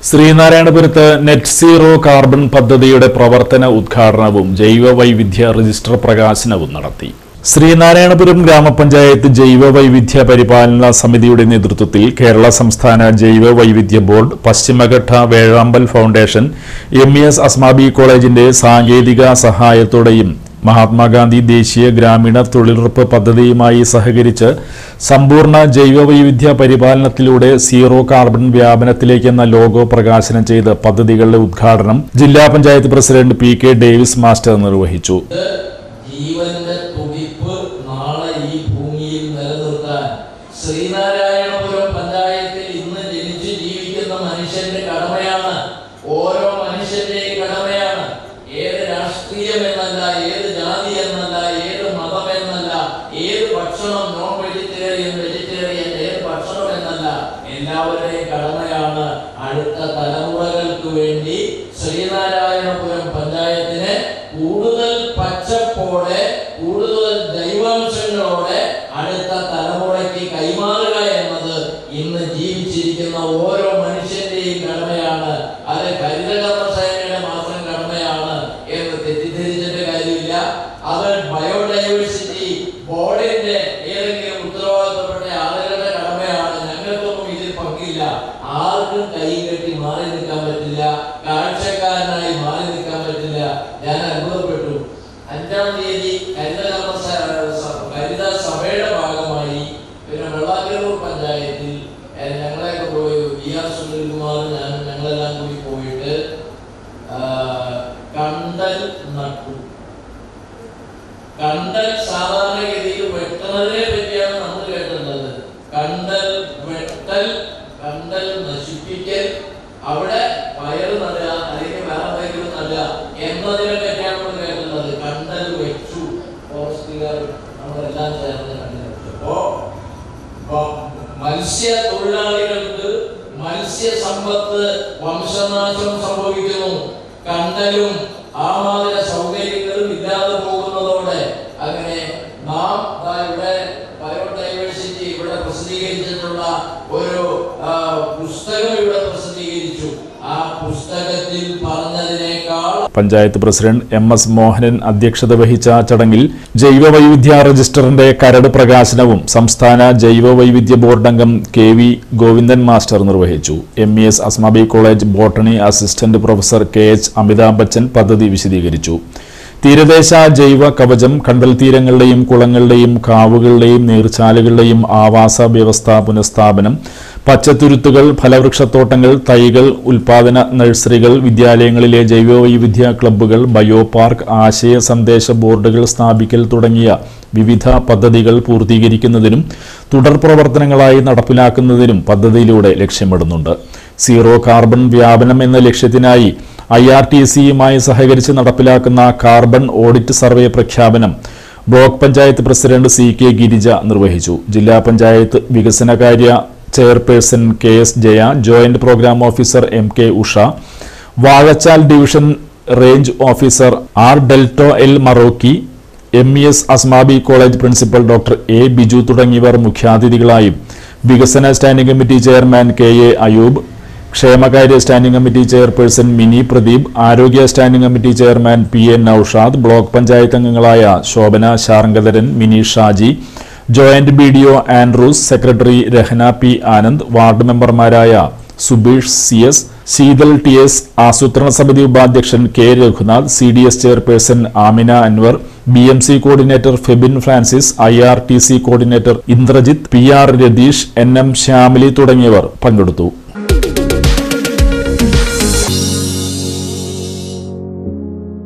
ശ്രീനാരായണപുരത്ത് net zero carbon പദ്ധതിയുടെ പ്രവർത്തന ഉദ്ഘാടനവും ജൈവവൈവിധ്യ രജിസ്റ്റർ പ്രകാശനവും നടത്തി. ശ്രീനാരായണപുരം ഗ്രാമപഞ്ചായത്ത് ജൈവവൈവിധ്യ പരിപാലന സമിതിയുടെ നേതൃത്വത്തിൽ കേരള സംസ്ഥാന ജൈവവൈവിധ്യ ബോർഡ്, പശ്ചിമഘട്ട വേഴാമ്പൽ ഫൗണ്ടേഷൻ, MES അസ്മാബി കോളേജിന്റെ സാങ്കേതിക സഹായത്തോടെയും മഹാത്മാഗാന്ധി ദേശീയ ഗ്രാമീണ തൊഴിലുറപ്പ് പദ്ധതിയുമായി സഹകരിച്ച് സമ്പൂർണ്ണ ജൈവവൈവിധ്യ പരിപാലനത്തിലൂടെ സീറോ കാർബൺ വ്യാപനത്തിലേക്കെന്ന ലോഗോ പ്രകാശനം ചെയ്ത് പദ്ധതികളുടെ ഉദ്ഘാടനം ജില്ലാ panchayat president PK Davis master നിർവഹിച്ചു. ശ്രീനാരായണപുരം പഞ്ചായത്തിൽ ഇന്ന് ജനിച്ചു ജീവിക്കുന്ന മനുഷ്യന്റെ കടമയാണ്, ഓരോ മനുഷ്യന്റെയും കടമയാണ്. ഏത് രാഷ്ട്രീയം എന്നല്ല, ഏത് ജാതി എന്നല്ല, ഏത് മതം എന്നല്ല, ഏത് ഭക്ഷണം, നോൺ വെജിറ്റേറിയൻ, വെജിറ്റേറിയൻ, ഏത് ഭക്ഷണം എന്നല്ല, എല്ലാവരുടെയും കടമയാണ് അടുത്ത തലമുറകൾക്ക് വേണ്ടി ശ്രീനാരായണപുരം പഞ്ചായത്തിനെ കൂടുതൽ പച്ചപ്പോടെ, കൂടുതൽ ജൈവാംശങ്ങളോടെ അടുത്ത തലമുറയ്ക്ക് കൈമാറുക എന്നത് ഇന്ന് ജീവിച്ചിരിക്കുന്ന ഓരോ മനുഷ്യന്റെയും കടമയാണ്. അത് ഹരിതകർമ്മസേനയുടെ മാത്രം കടമയാണ് എന്ന് തെറ്റിദ്ധരിച്ചിട്ട് കാര്യമില്ല. അത് ബയോഡൈവേഴ്സിറ്റി ബോർഡിന്റെ ഏതെങ്കിലും ഉത്തരവാദിത്തപ്പെട്ട ആളുകളുടെ കടമയാണ്. ഞങ്ങൾക്കൊന്നും ഇതിൽ പങ്കില്ല. ആർക്കും കൈ കെട്ടി മാറി നിൽക്കാൻ പറ്റില്ല, കാഴ്ചക്കാരനായി മാറി നിൽക്കാൻ പറ്റില്ല. ഞാൻ അത്ഭുതപ്പെട്ടു. 5-ാം തീയതി ഹരിത സഭയുടെ ഭാഗമായി പിന്നെ വെള്ളാക്കരൂർ പഞ്ചായത്തിൽ ഞങ്ങളെയൊക്കെ പോയി VR സുനിൽകുമാർ, ഞങ്ങളെല്ലാം കൂടി പോയിട്ട് കണ്ടൽ നട്ടു. കണ്ടൽ സാധാരണഗതിയിൽ വെട്ടുന്നതിനെ പറ്റിയാണ് നമ്മൾ കേട്ടുള്ളത്. കണ്ടൽ വെട്ടൽ, കണ്ടൽ നശിപ്പിക്കൽ, അവിടെ പയറ് നടുക, അല്ലെങ്കിൽ വേറെ എന്തെങ്കിലും നടുക എന്നതിനെ പറ്റിയാണ് നമ്മൾ കേട്ടുള്ളത്. കണ്ടൽ വെച്ചു, ഫോറസ്റ്റുകാർ നമ്മളെല്ലാം ചേർന്ന് കണ്ടു. അപ്പോ മത്സ്യ തൊഴിലാളികൾക്ക് മത്സ്യസമ്പത്ത് വംശനാശം സംഭവിക്കുന്നു. കണ്ടലും ആ മാതിര സൗകര്യങ്ങളും ഇല്ലാതെ പോകുന്നതോടെ അങ്ങനെ നാം ഇവിടെ ബയോഡൈവേഴ്സിറ്റി ഇവിടെ പ്രസിദ്ധീകരിച്ചിട്ടുള്ള ഒരു പുസ്തകം ഇവിടെ പ്രസിദ്ധീകരിച്ചു. ആ പുസ്തകത്തിൽ പറഞ്ഞതിനേക്കാൾ പഞ്ചായത്ത് പ്രസിഡന്റ് MS മോഹനൻ അധ്യക്ഷത വഹിച്ച ചടങ്ങിൽ ജൈവവൈവിധ്യ രജിസ്റ്ററിന്റെ കരട് പ്രകാശനവും സംസ്ഥാന ജൈവവൈവിധ്യ ബോർഡ് അംഗം KV ഗോവിന്ദൻ മാസ്റ്റർ നിർവഹിച്ചു. MES Asmabi college botany assistant professor KH Amitabh Bachchan പദ്ധതി വിശദീകരിച്ചു. തീരദേശ ജൈവ കവചം, കണ്ടൽ തീരങ്ങളുടെയും കുളങ്ങളുടെയും കാവുകളുടെയും നീർച്ചാലുകളുടെയും ആവാസ വ്യവസ്ഥ പുനഃസ്ഥാപനം, പച്ചത്തുരുത്തുകൾ, ഫലവൃക്ഷത്തോട്ടങ്ങൾ, തൈകൾ, ഉൽപാദന നഴ്സറികൾ, വിദ്യാലയങ്ങളിലെ ജൈവവൈവിധ്യ ക്ലബ്ബുകൾ, ബയോ പാർക്ക്, ആശയ സന്ദേശ ബോർഡുകൾ സ്ഥാപിക്കൽ തുടങ്ങിയ വിവിധ പദ്ധതികൾ പൂർത്തീകരിക്കുന്നതിനും തുടർ പ്രവർത്തനങ്ങളായി നടപ്പിലാക്കുന്നതിനും പദ്ധതിയിലൂടെ ലക്ഷ്യമിടുന്നുണ്ട്. സീറോ കാർബൺ വ്യാപനം എന്ന ലക്ഷ്യത്തിനായി IRTCയുമായി സഹകരിച്ച് നടപ്പിലാക്കുന്ന കാർബൺ ഓഡിറ്റ് സർവേ പ്രഖ്യാപനം block panchayat president CK Girija നിർവഹിച്ചു. ജില്ലാ പഞ്ചായത്ത് വികസനകാര്യ chairperson KS Jaya, joint programme officer MK ഉഷ, Vazhachal division range officer R Delto L Marokki, MES Asmabi college principal doctor A Biju തുടങ്ങിയവർ മുഖ്യാതിഥികളായും വികസന standing committee chairman KA Ayoob, ക്ഷേമകാര്യ standing committee chairperson Mini Pradeep, ആരോഗ്യ standing committee chairman PN Noushad, block panchayat അംഗങ്ങളായ Shobhana Sharngadharan, Mini Shaji, joint BDO Andrews, secretary Rahana P Anand, ward മെമ്പർമാരായ Subeesh CS, Sheethal TS, ആസൂത്രണ സമിതി ഉപാധ്യക്ഷൻ K Raghunath, CDS chairperson Amina Anwar, BMC coordinator Febin Francis, IRTC coordinator Indrajith, PR Ratheesh, NM Shyamili തുടങ്ങിയവർ പങ്കെടുത്തു.